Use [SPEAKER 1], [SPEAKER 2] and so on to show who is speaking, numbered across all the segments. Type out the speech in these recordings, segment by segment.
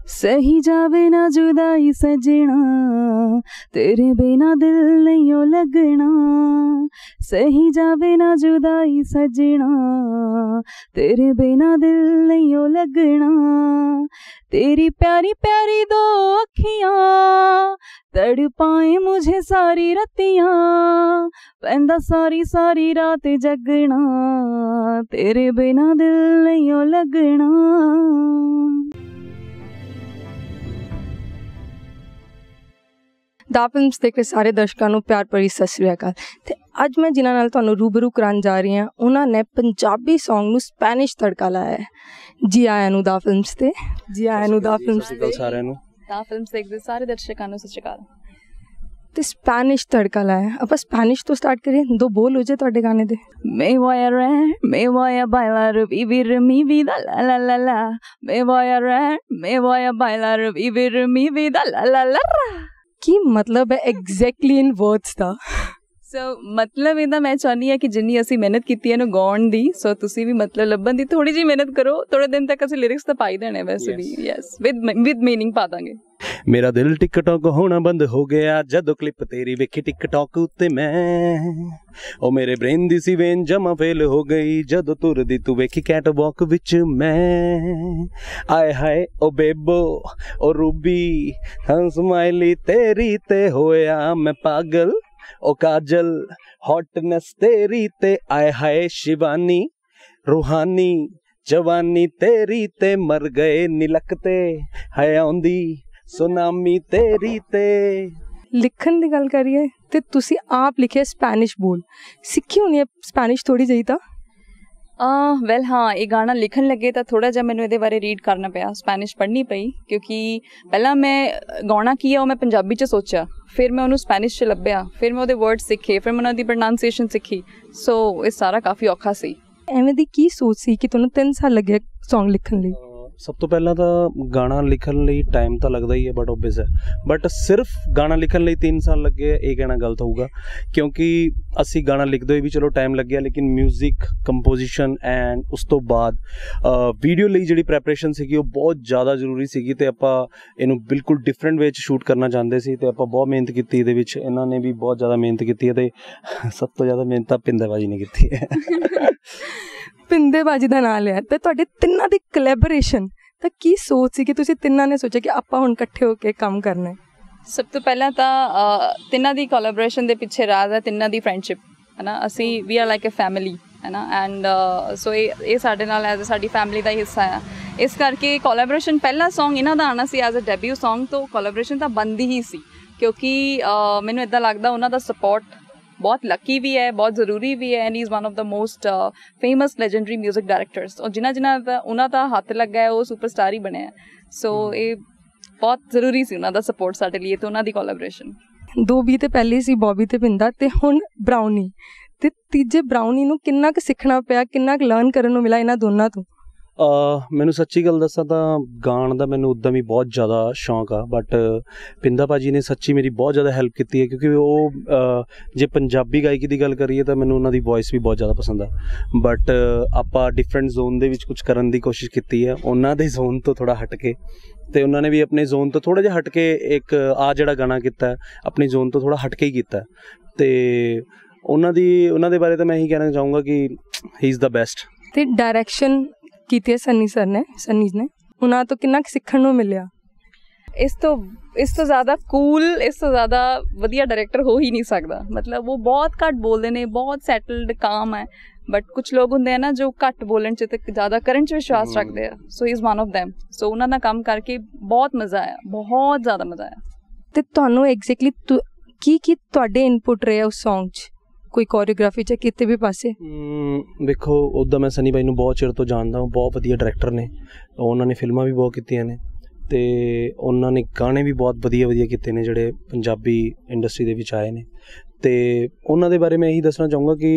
[SPEAKER 1] सही जावे ना जुदाई सजना, तेरे बिना दिल नहीं ओ लगना। सही जावे ना जुदाई सजना, तेरे बिना दिल नहीं ओ लगना। तेरी प्यारी प्यारी दो अखियां तड़पाए मुझे सारी रतियां, पैंदा सारी सारी रात जगना, तेरे बिना दिल नहीं ओ लगना।
[SPEAKER 2] दा फिल्म्स देख रहे सारे दर्शकों को प्यार भरी सत श्री अकाल। ते अज मैं जिन्हां नाल तुहानूं रूबरू कराउण जा रही हाँ, उन्होंने पंजाबी सॉन्ग नूं स्पैनिश तड़का लाया है। जी आयां नूं दा फिल्म्स ते, जी आयां नूं दा फिल्म्स ते।
[SPEAKER 1] सारिआं नूं दा फिल्म्स देखदे सारे दर्शकों को सत श्री अकाल।
[SPEAKER 2] ते स्पैनिश तड़का लाया, आप स्पैनिश तो स्टार्ट करिए। दो बोल हो जाए तुहाडे गाने दे।
[SPEAKER 1] Me voy a reír, me voy a bailar, vivir mi vida, la la la la. Me voy a reír, me voy a bailar, vivir mi vida, la la la la.
[SPEAKER 2] की मतलब है एग्जैक्टली इन words दा?
[SPEAKER 1] सो मतलब ਇਹਦਾ मैं ਚਾਹੁੰਦੀ ਹਾਂ ਕਿ ਜਿੰਨੀ ਅਸੀਂ ਮਿਹਨਤ ਕੀਤੀ ਹੈ ਇਹਨੂੰ ਗਾਉਣ ਦੀ, ਸੋ ਤੁਸੀਂ ਵੀ ਮਤਲਬ ਲੱਭਣ ਦੀ ਥੋੜੀ ਜਿਹੀ ਮਿਹਨਤ ਕਰੋ। ਥੋੜੇ ਦਿਨ ਤੱਕ ਅਸੀਂ ਲਿਰਿਕਸ ਤਾਂ ਪਾਈ ਦੇਣੇ ਵੈਸੇ ਵੀ। ਯੈਸ, ਵਿਦ ਮੀਨਿੰਗ ਪਾ ਦਾਂਗੇ।
[SPEAKER 3] मेरा दिल टिकटॉक होना बंद हो गया जदों क्लिप तेरी वेखी टिकटॉक उत्ते मैं, ओ मेरे ब्रेन दी सी वेन जमा फेल हो गई जदों तुरदी तू वेखी कैट वॉक विच मैं। आए हाय ओ बेबो ओ रूबी हाँ स्माइली तेरी ते होया मैं पागल, ओ काजल हॉटनेस तेरी ते। आए हाय शिवानी रूहानी जवानी तेरी ते, मर गए निलकते है आउंदी सुनामी तेरी ते।
[SPEAKER 2] लिखण दी गल करिए ते तुसी आप लिखे स्पैनिश बोल, सिक्खी होनी है स्पैनिश थोड़ी जी तां?
[SPEAKER 1] वैल हाँ, ये गाना लिखन लगे तो थोड़ा जिहा मैनूं इहदे बारे रीड करना पिया, स्पैनिश पढ़नी पई, क्योंकि पहला मैं गाना की है वो मैं पंजाबी च सोचा, फिर मैं उन्होंने स्पैनिश च लभ्या, फिर मैं उहदे वर्ड सीखे, फिर मैं उन्हां दी प्रोनाउंसिएशन सीखी। सो ये सारा काफ़ी औखा सी।
[SPEAKER 2] एवें दी की सोच सी कि तुहानूं 3 साल लगे सॉन्ग लिखण लई?
[SPEAKER 3] सब तो पहला तो गाना लिखण लई टाइम तो लगता ही है, बट ओबियस है, बट सिर्फ गाना लिखण लई 3 साल लगे ये कहना गलत होगा, क्योंकि असी गाना लिखते हुए भी चलो टाइम लग गया, लेकिन म्यूजिक कंपोजिशन एंड उस तो बाद वीडियो लई जिहड़ी प्रैपरेशन सीगी वो बहुत ज़्यादा जरूरी सीगी, ते आपां इहनूं बिल्कुल डिफरेंट वे च शूट करना चाहते सी, ते आपां बहुत मेहनत कीती इहदे विच, इन्हां ने भी बहुत ज़्यादा मेहनत कीती है, ते सब तो ज़्यादा मेहनत तां भिंदा भाजी ने कीती है।
[SPEAKER 2] भिंदे बाजी का नाम लिया तो तुहाडे तिन्नां दी कोलैबोरेशन तो की सोच सी कि तुसीं तिन्नां ने सोचा कि आपां हुण इकट्ठे होकर काम करना है?
[SPEAKER 1] सब तो पहला तो तिन्नां दी कोलैबोरेशन दे पिछे राज है तिन्नां दी फ्रेंडशिप है ना। असी we are like a family है ना, एंड सो ये साडे नाल एज साडी फैमिली का हिस्सा है, इस करके कोलैबोरेशन पहला सॉन्ग इन्हां दा आना सी एज अ डेब्यू सॉन्ग, तो कोलैबोरेशन तो बनदी ही सी, क्योंकि मैनूं इदां लगदा उन्हां दा सपोर्ट बहुत लकी भी है, बहुत ज़रूरी भी है, and he is one of the most famous legendary music directors, और जिन्हां उन्हां दा हत्थ लगा है वो सुपरस्टार ही बने हैं। सो ये बहुत ज़रूरी सी उन्हां दा सपोर्ट साडे लिए, तो उन्हां दी कोलैबोरेशन।
[SPEAKER 2] 2 भी तो पहले सी बॉबी ते भिंदा, ते हुण ब्राउनी, ते तीजे ब्राउनी नूं किन्ना क सिखना पिया, किन्ना क लर्न करन नूं मिला इन्हां दोनां तों?
[SPEAKER 3] मैनू सच्ची गल दसा तो गाण का मैनू उदा भी बहुत ज़्यादा शौक आ, बट भिंदा भाजी ने सच्ची मेरी बहुत ज़्यादा हेल्प की है, क्योंकि वो जे पंजाबी गायकी की गल करिए तो मैनू उन्होंने वॉइस भी बहुत ज़्यादा पसंद आ, बट आपा डिफरेंट जोन दे विच कुछ करने की कोशिश की है, उन्होंने जोन तो थोड़ा हट के, तो उन्होंने भी अपने जोन तो थोड़ा जिहा हट के एक आ जिहड़ा गाना किया अपनी जोन तो थोड़ा हट के ही किया, तो उन्होंने बारे तो मैं यही कहना चाहूँगा कि ही इज़ द बेस्ट।
[SPEAKER 2] ते डायरैक्शन की सन्नी सर ने, सन्नीज ने, उन्होंने तो कितना सीखण नूं मिलिया?
[SPEAKER 1] इस तो ज़्यादा कूल, इस तो ज़्यादा वधिया डायरैक्टर हो ही नहीं सकता। मतलब वो बहुत घट बोलते हैं, बहुत सैटल्ड काम है, बट कुछ लोग होंगे ना जो घट बोलन च ते ज़्यादा करन च विश्वास रखते हैं, so he is one of them. So उन्होंने काम करके बहुत मज़ा आया, बहुत ज़्यादा मज़ा आया।
[SPEAKER 2] तो तुहानूं एग्जैक्टली की तुहाडे इनपुट रहे उस सॉन्ग च? कोई कोरियोग्राफी च किते भी पासे?
[SPEAKER 3] देखो उदा मैं सनी भाई नूं बहुत चिर तो जानदा हूँ, बहुत वधिया डायरैक्टर ने, उन्होंने फिल्मां भी बहुत कीतियां ने, ते उन्होंने गाने भी बहुत वधिया कीते ने जिहड़े पंजाबी इंडस्ट्री दे विच आए ने, ते उन्हां दे बारे मैं यही दसना चाहूँगा कि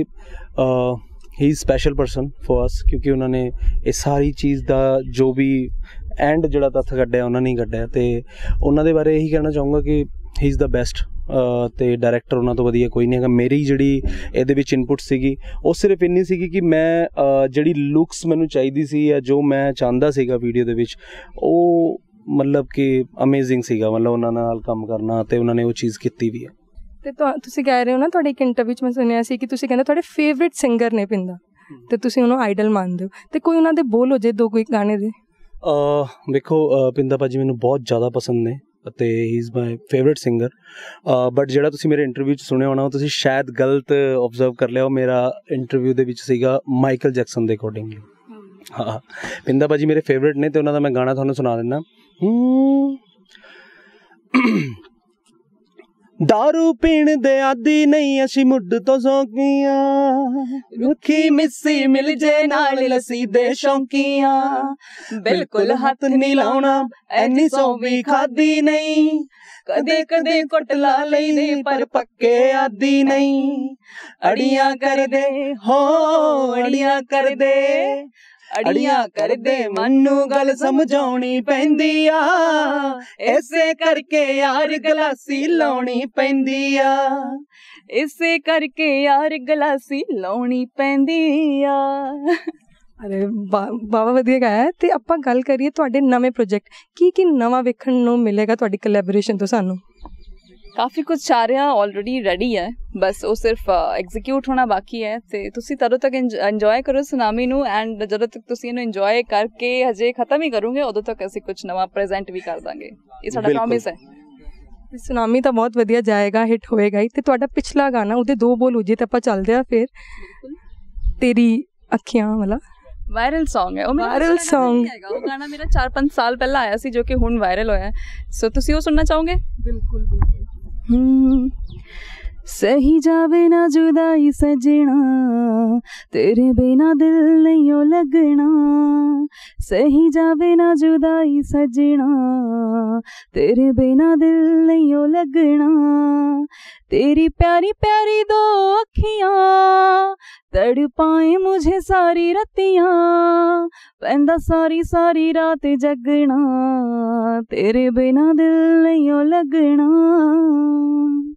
[SPEAKER 3] he is special person for us, क्योंकि उन्होंने इस सारी चीज़ का जो भी एंड जिहड़ा तत्थ कड्ढिया उन्होंने ही कड्ढिया, ते उन्हां दे बारे यही कहना चाहूँगा कि ही इज़ द बेस्ट, तो डायरैक्टर उन्होंने तो वधिया कोई नहीं है। मेरी जिहड़ी इहदे विच इनपुट सीगी वो सिर्फ इन्नी सीगी कि मैं जिहड़ी लुक्स मैनूं चाहीदी सी या जो मैं चाहता सीगा वीडियो दे विच, मतलब कि अमेजिंग ਸੀਗਾ मतलब ਉਹਨਾਂ ਨਾਲ ਕੰਮ ਕਰਨਾ ਤੇ ਉਹਨਾਂ ਨੇ ਉਹ ਚੀਜ਼ ਕੀਤੀ ਵੀ ਹੈ।
[SPEAKER 2] ਤੇ ਤੁਸੀਂ ਕਹਿ ਰਹੇ ਹੋ ਨਾ ਤੁਹਾਡੇ ਇੱਕ ਇੰਟਰਵਿਊ 'ਚ ਮੈਂ ਸੁਣਿਆ ਸੀ ਕਿ ਤੁਸੀਂ ਕਹਿੰਦੇ ਤੁਹਾਡੇ ਫੇਵਰੇਟ ਸਿੰਗਰ ਨੇ ਪਿੰਦਾ ਤੇ ਤੁਸੀਂ ਉਹਨੂੰ ਆਈਡਲ ਮੰਨਦੇ ਹੋ ਤੇ ਕੋਈ ਉਹਨਾਂ ਦੇ ਬੋਲ ਹੋ ਜੇ ਦੋ ਕੋਈ ਗਾਣੇ ਦੇ।
[SPEAKER 3] ਦੇਖੋ ਪਿੰਦਾ ਭਾਜੀ ਮੈਨੂੰ ਬਹੁਤ ਜ਼ਿਆਦਾ ਪਸੰਦ ਨੇ ਅਤੇ he is my favourite singer but ਜਿਹੜਾ ਤੁਸੀਂ ਮੇਰੇ ਇੰਟਰਵਿਊ 'ਚ ਸੁਣਿਆ ਹੋਣਾ ਉਹ ਤੁਸੀਂ ਸ਼ਾਇਦ ਗਲਤ ਓਬਜ਼ਰਵ ਕਰ ਲਿਆ। ਉਹ ਮੇਰਾ ਇੰਟਰਵਿਊ ਦੇ ਵਿੱਚ ਸੀਗਾ ਮਾਈਕਲ ਜੈਕਸਨ ਦੇ ਅਕੋਰਡਿੰਗਲੀ। ਹਾਂ ਪਿੰਦਾ ਭਾਜੀ ਮੇਰੇ ਫੇਵਰੇਟ ਨੇ ਤੇ ਉਹਨਾਂ ਦਾ ਮੈਂ ਗਾਣਾ ਤੁਹਾਨੂੰ ਸੁਣਾ ਦਿੰਦਾ। दारू पीण दे आदि नहीं असी मुड तो शौकीया रुखी मिस्सी मिल जे नाल लस्सी दे शौकीया बिल्कुल हाथ नहीं लाउणा ऐनी सौ भी खादी नहीं कदे कदे कुट ला लईदे पर पक्के आदि नहीं अड़ियां कर दे हो अड़ियां कर दे अड़ियां कर दे मन्नू गल समझाउणी पैंदी आ इसे करके यार गलासी लाउणी पैंदी आ इसे करके यार गलासी लाउणी पैंदी आ।
[SPEAKER 2] ਅਰੇ ਬਾਵਾ ਵਧੀਆ ਗਾਇਆ। ਤੇ ਆਪਾਂ ਗੱਲ ਕਰੀਏ ਤੁਹਾਡੇ ਨਵੇਂ ਪ੍ਰੋਜੈਕਟ ਕੀ ਨਵਾਂ ਵੇਖਣ ਨੂੰ ਮਿਲੇਗਾ ਤੁਹਾਡੀ ਕੋਲੈਬੋਰੇਸ਼ਨ ਤੋਂ ਸਾਨੂੰ।
[SPEAKER 1] ਕਾਫੀ ਕੁਝ ਆ ਰਿਹਾ ਆਲਰੇਡੀ ਰੈਡੀ ਹੈ ਬਸ ਉਹ ਸਿਰਫ ਐਗਜ਼ੀਕਿਊਟ ਹੋਣਾ ਬਾਕੀ ਹੈ ਤੇ ਤੁਸੀਂ ਤਦੋਂ ਤੱਕ ਇੰਜੋਏ ਕਰੋ ਸੁਨਾਮੀ ਨੂੰ ਐਂਡ ਜਦੋਂ ਤੱਕ ਤੁਸੀਂ ਇਹਨੂੰ ਇੰਜੋਏ ਕਰਕੇ ਹਜੇ ਖਤਮ ਹੀ ਕਰੋਗੇ ਉਦੋਂ ਤੱਕ ਅਸੀਂ ਕੁਝ ਨਵਾਂ ਪ੍ਰੈਜ਼ੈਂਟ ਵੀ ਕਰ ਦਾਂਗੇ ਇਹ ਸਾਡਾ ਪ੍ਰੋਮਿਸ ਹੈ।
[SPEAKER 2] ਸੁਨਾਮੀ ਤਾਂ ਬਹੁਤ ਵਧੀਆ ਜਾਏਗਾ ਹਿੱਟ ਹੋਏਗਾ ਹੀ। ਤੇ ਤੁਹਾਡਾ ਪਿਛਲਾ ਗਾਣਾ ਉਹਦੇ ਦੋ ਬੋਲ ਹੋ ਜੇ ਤਾਂ ਆਪਾਂ ਚੱਲਦੇ ਆ ਫਿਰ ਤੇਰੀ ਅੱਖੀਆਂ ਵਾਲਾ
[SPEAKER 1] ਵਾਇਰਲ ਸੌਂਗ ਹੈ। ਉਹ
[SPEAKER 2] ਵਾਇਰਲ ਸੌਂਗ
[SPEAKER 1] ਹੈਗਾ ਉਹ ਗਾਣਾ ਮੇਰਾ 4-5 ਸਾਲ ਪਹਿਲਾਂ ਆਇਆ ਸੀ ਜੋ ਕਿ ਹੁਣ ਵਾਇਰਲ ਹੋਇਆ ਸੋ ਤੁਸੀਂ ਉਹ ਸੁਣਨਾ ਚਾਹੋਗੇ।
[SPEAKER 2] ਬਿਲਕੁਲ
[SPEAKER 1] सही जावे ना जुदाई सजना तेरे बिना दिल नहीं ओ लगना सही जावे ना जुदाई सजना तेरे बिना दिल नहीं ओ लगना तेरी प्यारी प्यारी दो अखियां तड़पाए मुझे सारी रतियां पैंदा सारी सारी रात जगना तेरे बिना दिल नहीं ओ लगना।